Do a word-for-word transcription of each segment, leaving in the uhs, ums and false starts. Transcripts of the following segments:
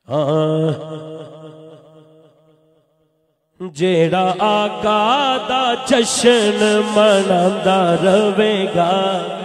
جیڑا آقا دا جشن مناندا رہے گا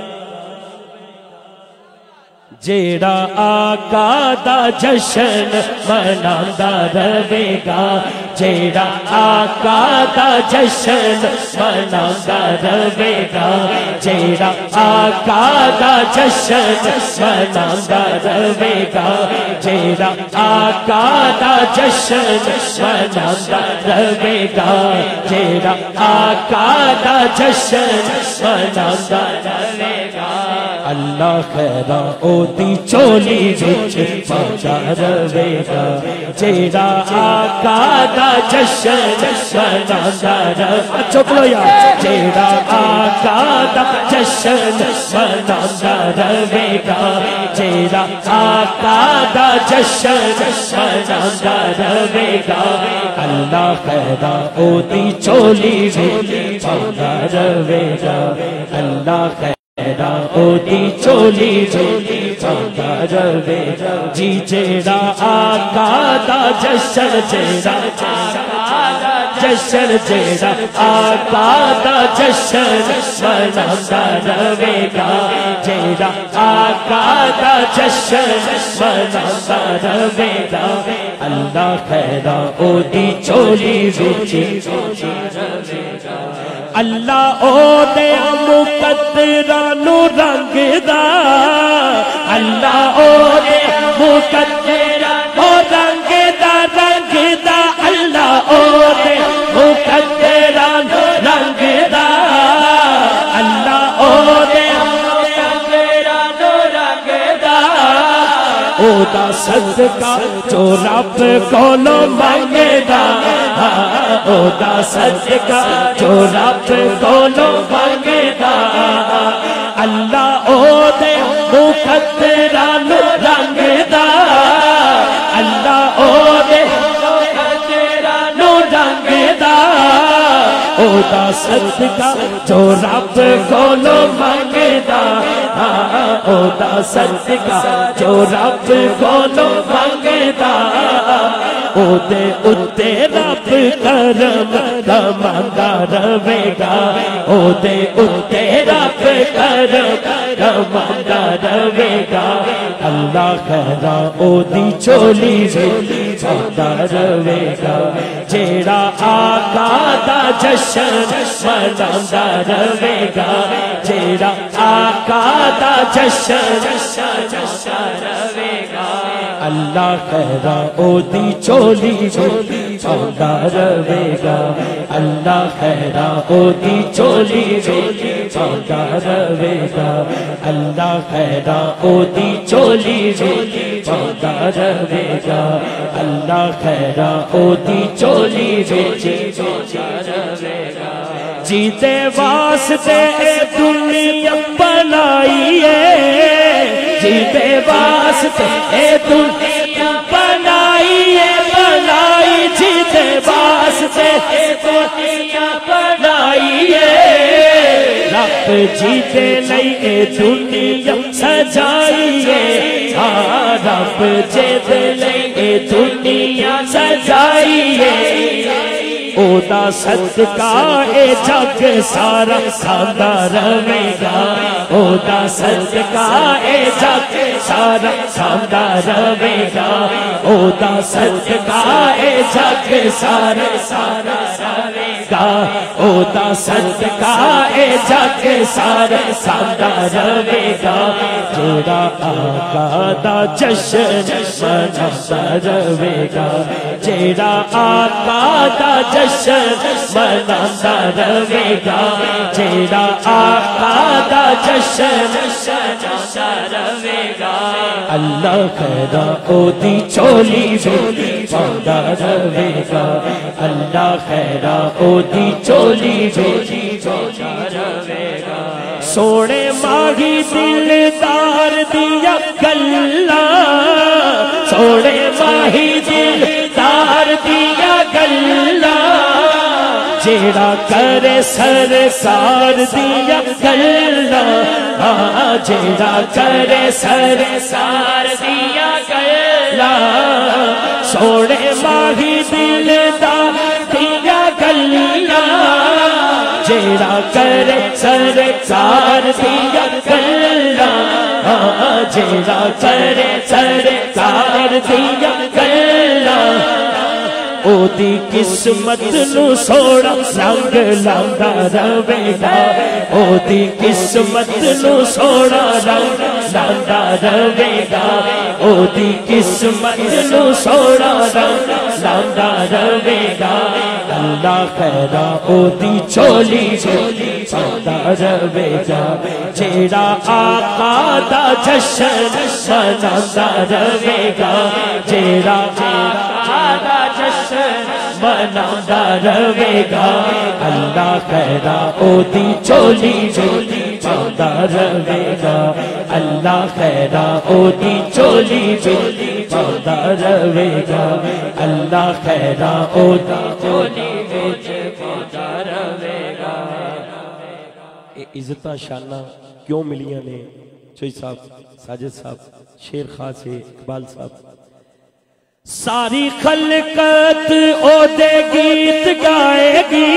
جیڑا آقا دا جشن مناندا رہے گا جیڑا آقا دا جشن مناندا رہے گا جیڑا آقا دا جشن مناندا رہے گا جیڑا آقا دا جشن مناندا رہے گا جیڑا آقا دا جشن مناندا رہے گا اللہ خیرہ او دی چولی وچ پہنچا رہے گا جیڑا آقا دا جشن مناندا رہے گا چپ لو یا جیڑا آقا دا جشن مناندا رہے گا جیڑا آقا دا جشن مناندا رہے گا اللہ خیرہ او دی چولی وچ پہنچا رہے گا اللہ خیرہ او دی چولی چولی چاہتا رہے جی جیڑا آقا دا جشن جیڑا جشن جیڑا آقا دا جشن مناندا رہے گا جیڑا آقا دا جشن مناندا رہے گا اللہ خیرہ او دی چولی وچ اللہ او دے مقدرانو رنگ دا اللہ او دے مقدرانو رنگ دا رنگ دا اللہ او دے مقدرانو رنگ دا اللہ او دے مقدرانو رنگ دا او دا صدقہ جو رب کولو منگدا او دا صدقہ جو رب کولو منگدا اللہ او دے مقدرانو رنگ دا اللہ او دے مقدرانو رنگ دا او دا صدقہ جو رب کولو منگدا او دا صدقہ جو رب کولو منگدا او دے اتے رب کرم کماندا رہے گا او دے اتے رب کرم کماندا رہے گا اللہ خیرہ او دی چولی وچ پہنچا رہے گا جیڑا آقا دا جشن مناندا رہے گا جیڑا آقا دا جشن مناندا رہے گا اللہ خیرہ او دی چولی وچ پہنچا رہے گا اللہ خیرہ او دی چولی وچ پہنچا رہے گا اللہ خیرہ او دی چولی وچ پہنچا رہے گا اللہ خیرہ او دی چولی وچ پہنچا رہے گا جیتے واسطے دنیا بنائی ہے جیتے واسطے دنیا بنائی ہے بنائی جیتے واسطے دنیا بنائی ہے رب جیتے نہیں اے دنیا سجائی ہے رب جیتے نہیں اے دنیا سجائی ہے او دا صدقہ اے جگ سارا کھاندا رہے گا او دا صدقہ اے جگ سارا کھاندا رہے گا او دا صدقہ اے جگ سارا سارا رہے گا او دا صدقہ اے جگ سارا کھاندا رہے گا جیڑا آقا دا جشن مناندا رہے گا جیڑا آقا دا جشن مناندا رہے گا جیڑا آقا دا جشن مناندا رہے گا اللہ خیرہ او دی چولی وچ پہنچا رہے گا اللہ خیرہ او دی چولی وچ پہنچا رہے گا سونے ماہی دلدار دیا گلاں سونے ماہی دلدار دیا گلاں جیڑا کرے سرکار دیا گلاں جیڑا کرے سرکار دیا گلاں سونے ماہی دل دا دیا گلا جیڑا کرے سرکار دیا گلا جیڑا کرے سرکار دیا گلا او دی قسمت نو سوڑا رنگ لاندا رہے گا او دی قسمت نو سوڑا رنگ لاندا رہے گا او دی قسمت نو سوڑا رنگ لاندا رہے گا اللہ خیرہ او دی چولی چولی پاندا رہے گا جیڑا آقا دا جشن مناندا رہے گا جیڑا آقا دا جشن مناندا رہے گا اللہ خیرہ او دی چولی چولی پاندا رہے گا اللہ خیرہ او دی چولی چولی پاندا رہے گا اللہ خیرہ او دی چولی چولی پاندا رہے گا عزتاں شاناں کیوں ملیاں نے چوئی صاحب ساجد صاحب شیر خواہ سے اقبال صاحب ساری خلقت او دے گیت گائے گی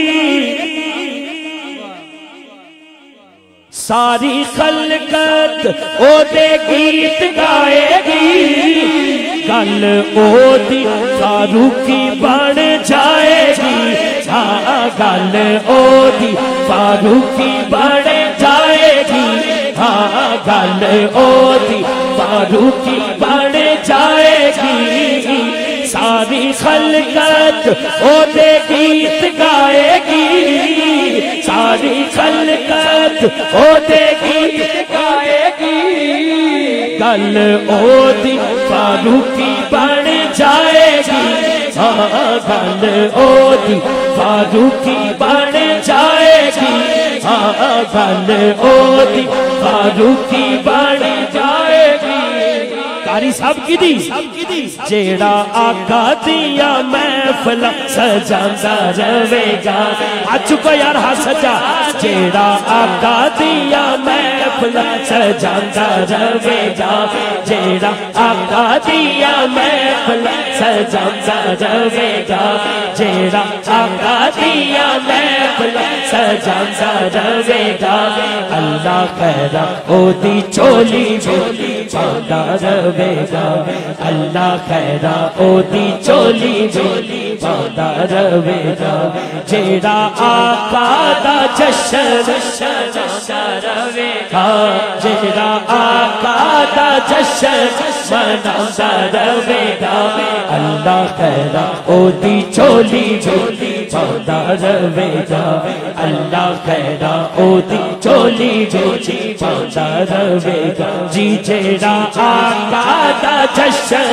ساری خلقت او دے گیت گائے گی کل او دی فاروقی بن جائے گی ہاں کل او دی فاروقی بن جائے گی ہاں کل او دی فاروقی بن جائے گی ساری خلقت او دے گیت گائے گی ساری خلقت او دے گیت گائے گی کل او دی فاروقی بن جائے گی ہاں کل او دی فاروقی بن جائے گی ہاں کل او دی فاروقی بن جائے گی قاری صاحب کی دی جیڑا آقا دیا محفل سجاندا رہے گا آ چکا یار ہاں سجا جیڑا آقا دیا محفل سجاندا رہے گا جیڑا آقا دیا محفل سجاندا رہے گا جیڑا آقا دیا محفل سجاندا رہے گا اللہ خیرہ او دی چولی چولی پاندا رہے گا اللہ خیرہ او دی چولی چولی پاندا رہے گا جیڑا آقا دا جشن مناندا رہے گا جیڑا آقا دا جشن مناندا رہے گا اللہ خیرہ او دی چولی چولی پاندا رہے گا اللہ خیرہ او دی چولی چولی پاندا رہے گا جی جیڑا آقا دا جشن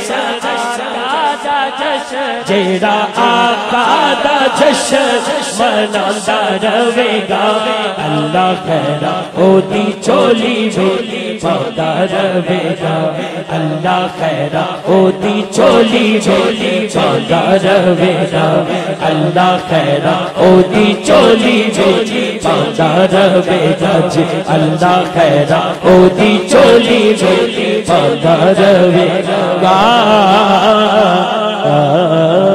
جیڑا آقا دا جشن مناندا رہے گا اللہ خیرہ او دی چولی چولی پاندا رہے گا اللہ خیرہ او دی چولی چولی پاندا رہے گا اللہ خیرہ او دی چولی چولی پاندا رہے گا جی اللہ خیرہ او دی چولی چولی پاندا رہے گا